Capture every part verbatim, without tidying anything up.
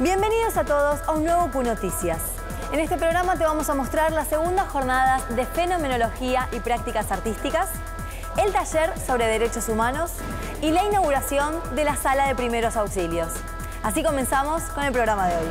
Bienvenidos a todos a un nuevo Q Noticias. En este programa te vamos a mostrar las segundas jornadas de Fenomenología y Prácticas Artísticas, el taller sobre derechos humanos y la inauguración de la sala de primeros auxilios. Así comenzamos con el programa de hoy.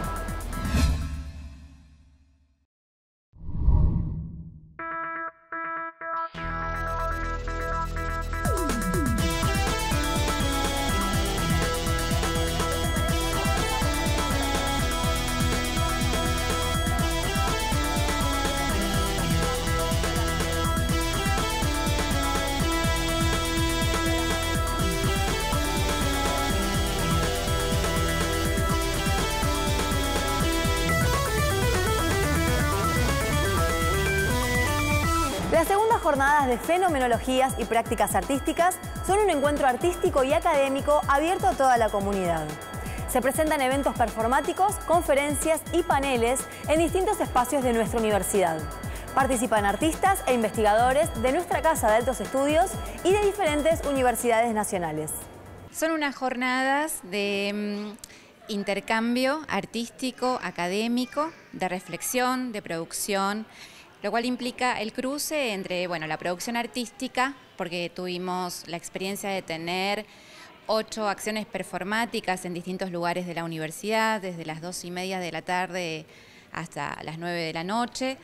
Las segundas jornadas de Fenomenologías y Prácticas Artísticas son un encuentro artístico y académico abierto a toda la comunidad. Se presentan eventos performáticos, conferencias y paneles en distintos espacios de nuestra universidad. Participan artistas e investigadores de nuestra Casa de Altos Estudios y de diferentes universidades nacionales. Son unas jornadas de mm, intercambio artístico, académico, de reflexión, de producción, lo cual implica el cruce entre bueno, la producción artística, porque tuvimos la experiencia de tener ocho acciones performáticas en distintos lugares de la universidad, desde las dos y media de la tarde hasta las nueve de la noche,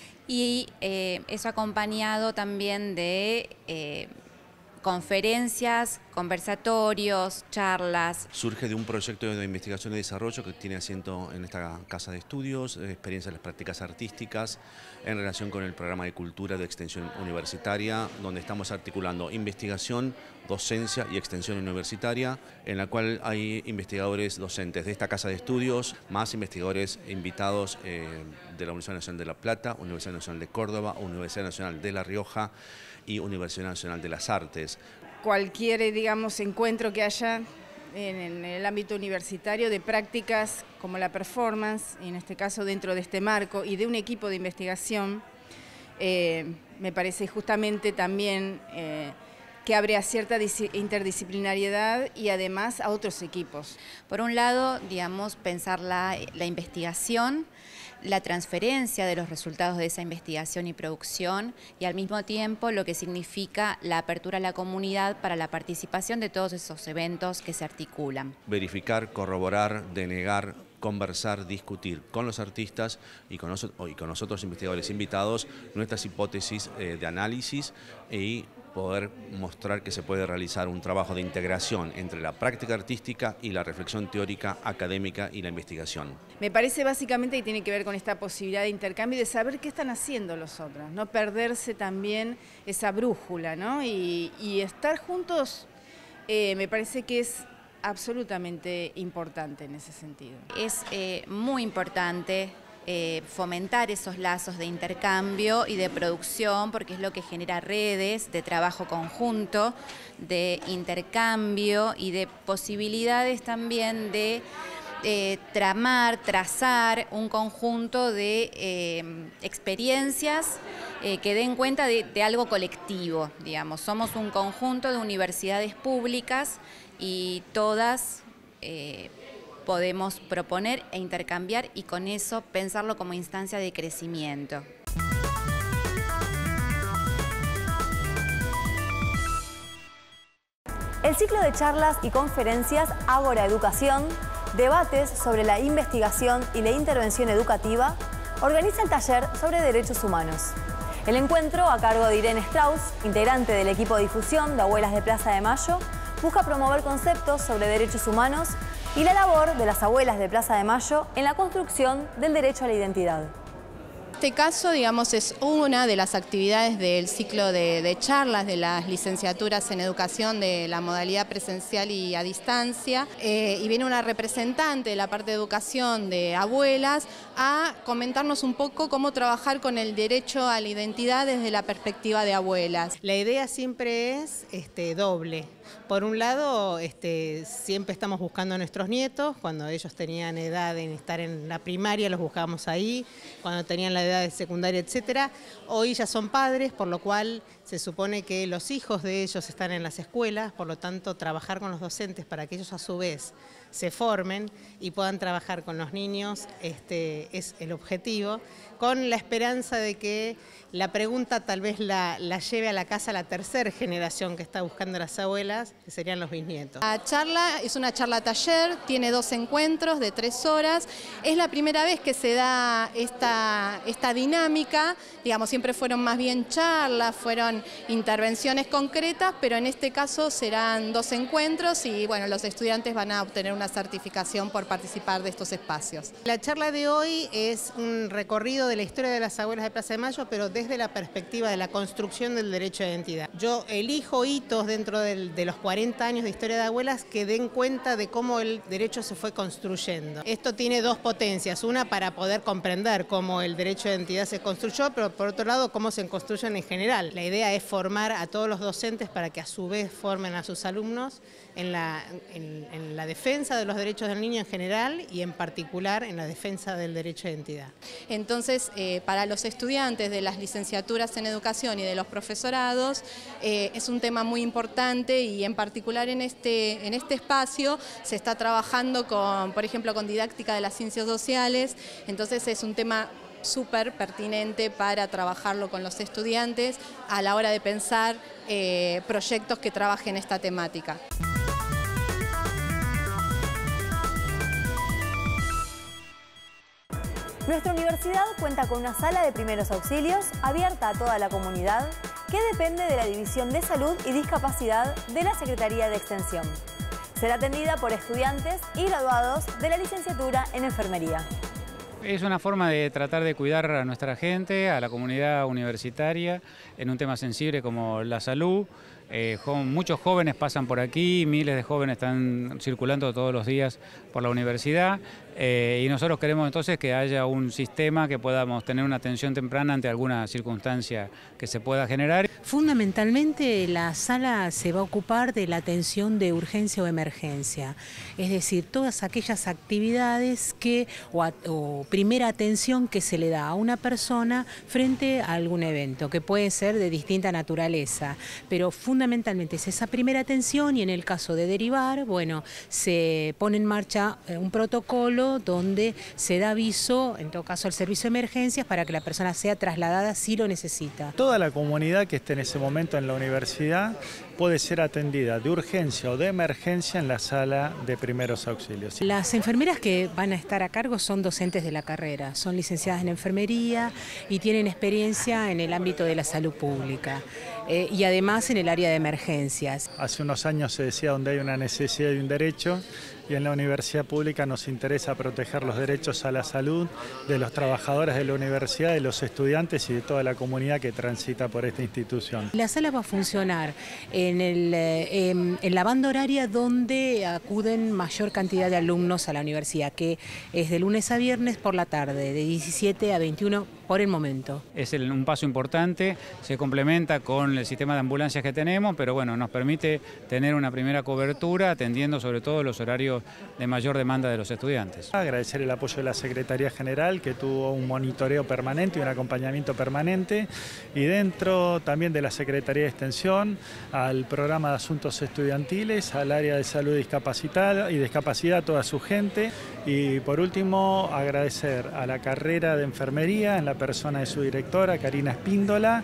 y eh, eso acompañado también de eh, conferencias, conversatorios, charlas. Surge de un proyecto de investigación y desarrollo que tiene asiento en esta casa de estudios, experiencia en las prácticas artísticas, en relación con el programa de cultura de extensión universitaria, donde estamos articulando investigación, docencia y extensión universitaria, en la cual hay investigadores docentes de esta casa de estudios, más investigadores invitados eh, de la Universidad Nacional de La Plata, Universidad Nacional de Córdoba, Universidad Nacional de La Rioja y Universidad Nacional de las Artes. Cualquier, digamos, encuentro que haya en, en el ámbito universitario de prácticas como la performance, y en este caso dentro de este marco y de un equipo de investigación, eh, me parece justamente también eh, que abre a cierta interdisciplinariedad y además a otros equipos. Por un lado, digamos, pensar la, la investigación, la transferencia de los resultados de esa investigación y producción, y al mismo tiempo lo que significa la apertura a la comunidad para la participación de todos esos eventos que se articulan. Verificar, corroborar, denegar, conversar, discutir con los artistas y con, los, y con los otros investigadores invitados nuestras hipótesis eh, de análisis y poder mostrar que se puede realizar un trabajo de integración entre la práctica artística y la reflexión teórica, académica y la investigación. Me parece básicamente que tiene que ver con esta posibilidad de intercambio y de saber qué están haciendo los otros, no perderse también esa brújula, ¿no? y, y estar juntos eh, me parece que es absolutamente importante en ese sentido. Es eh, muy importante Eh, fomentar esos lazos de intercambio y de producción, porque es lo que genera redes de trabajo conjunto, de intercambio y de posibilidades también de eh, tramar, trazar un conjunto de eh, experiencias eh, que den cuenta de, de algo colectivo, digamos. Somos un conjunto de universidades públicas y todas eh, podemos proponer e intercambiar y con eso pensarlo como instancia de crecimiento. El ciclo de charlas y conferencias Ágora Educación, debates sobre la investigación y la intervención educativa, organiza el taller sobre derechos humanos. El encuentro, a cargo de Irene Strauss, integrante del equipo de difusión de Abuelas de Plaza de Mayo, busca promover conceptos sobre derechos humanos y la labor de las abuelas de Plaza de Mayo en la construcción del derecho a la identidad. Este caso, digamos, es una de las actividades del ciclo de, de charlas de las licenciaturas en educación de la modalidad presencial y a distancia, eh, y viene una representante de la parte de educación de abuelas a comentarnos un poco cómo trabajar con el derecho a la identidad desde la perspectiva de abuelas. La idea siempre es este, doble. Por un lado, este, siempre estamos buscando a nuestros nietos. Cuando ellos tenían edad de estar en la primaria, los buscábamos ahí. Cuando tenían la edad de secundaria, etcétera. Hoy ya son padres, por lo cual se supone que los hijos de ellos están en las escuelas. Por lo tanto, trabajar con los docentes para que ellos a su vez se formen y puedan trabajar con los niños, este, es el objetivo, con la esperanza de que la pregunta tal vez la, la lleve a la casa la tercera generación que está buscando las abuelas, que serían los bisnietos. La charla es una charla taller, tiene dos encuentros de tres horas. Es la primera vez que se da esta, esta dinámica, digamos, siempre fueron más bien charlas, fueron intervenciones concretas, pero en este caso serán dos encuentros y bueno, los estudiantes van a obtener una certificación por participar de estos espacios. La charla de hoy es un recorrido de la historia de las abuelas de Plaza de Mayo, pero desde la perspectiva de la construcción del derecho de identidad. Yo elijo hitos dentro del, de los cuarenta años de historia de abuelas que den cuenta de cómo el derecho se fue construyendo. Esto tiene dos potencias, una para poder comprender cómo el derecho de identidad se construyó, pero por otro lado cómo se construyen en general. La idea es formar a todos los docentes para que a su vez formen a sus alumnos en la, en, en la defensa de los derechos del niño en general y en particular en la defensa del derecho de identidad. Entonces, eh, para los estudiantes de las licenciaturas en educación y de los profesorados, eh, es un tema muy importante y en particular en este, en este espacio se está trabajando con, por ejemplo, con didáctica de las ciencias sociales, entonces es un tema súper pertinente para trabajarlo con los estudiantes a la hora de pensar eh, proyectos que trabajen esta temática. Nuestra universidad cuenta con una sala de primeros auxilios abierta a toda la comunidad que depende de la División de Salud y Discapacidad de la Secretaría de Extensión. Será atendida por estudiantes y graduados de la licenciatura en Enfermería. Es una forma de tratar de cuidar a nuestra gente, a la comunidad universitaria, en un tema sensible como la salud. Eh, muchos jóvenes pasan por aquí, miles de jóvenes están circulando todos los días por la universidad eh, y nosotros queremos entonces que haya un sistema que podamos tener una atención temprana ante alguna circunstancia que se pueda generar. Fundamentalmente la sala se va a ocupar de la atención de urgencia o emergencia, es decir, todas aquellas actividades que o, a, o primera atención que se le da a una persona frente a algún evento, que puede ser de distinta naturaleza, pero fundamentalmente Fundamentalmente es esa primera atención y en el caso de derivar, bueno, se pone en marcha un protocolo donde se da aviso, en todo caso al servicio de emergencias, para que la persona sea trasladada si lo necesita. Toda la comunidad que esté en ese momento en la universidad puede ser atendida de urgencia o de emergencia en la sala de primeros auxilios. Las enfermeras que van a estar a cargo son docentes de la carrera, son licenciadas en enfermería y tienen experiencia en el ámbito de la salud pública eh, y además en el área de emergencias. Hace unos años se decía donde hay una necesidad y un derecho, y en la universidad pública nos interesa proteger los derechos a la salud de los trabajadores de la universidad, de los estudiantes y de toda la comunidad que transita por esta institución. La sala va a funcionar en, el, en, en la banda horaria donde acuden mayor cantidad de alumnos a la universidad, que es de lunes a viernes por la tarde, de diecisiete a veintiuno por el momento. Es el, un paso importante, se complementa con el sistema de ambulancias que tenemos, pero bueno, nos permite tener una primera cobertura atendiendo sobre todo los horarios de mayor demanda de los estudiantes. Agradecer el apoyo de la Secretaría General, que tuvo un monitoreo permanente y un acompañamiento permanente, y dentro también de la Secretaría de Extensión, al programa de asuntos estudiantiles, al área de salud y discapacidad, y discapacidad a toda su gente, y por último agradecer a la carrera de enfermería en la persona de su directora, Karina Espíndola,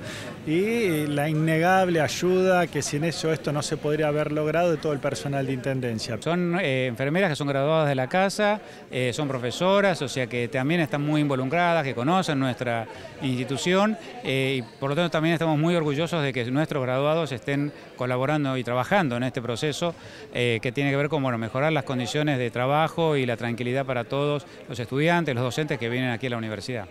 y la innegable ayuda que sin eso esto no se podría haber logrado de todo el personal de Intendencia. Son eh, enfermeras que son graduadas de la casa, eh, son profesoras, o sea que también están muy involucradas, que conocen nuestra institución eh, y por lo tanto también estamos muy orgullosos de que nuestros graduados estén colaborando y trabajando en este proceso eh, que tiene que ver con bueno, mejorar las condiciones de trabajo y la tranquilidad para todos los estudiantes, los docentes que vienen aquí a la universidad.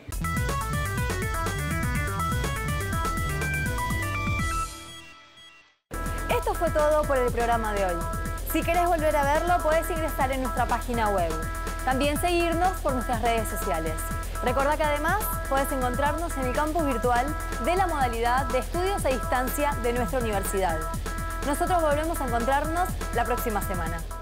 Esto fue todo por el programa de hoy. Si querés volver a verlo, podés ingresar en nuestra página web. También seguirnos por nuestras redes sociales. Recordá que además podés encontrarnos en el campus virtual de la modalidad de estudios a distancia de nuestra universidad. Nosotros volvemos a encontrarnos la próxima semana.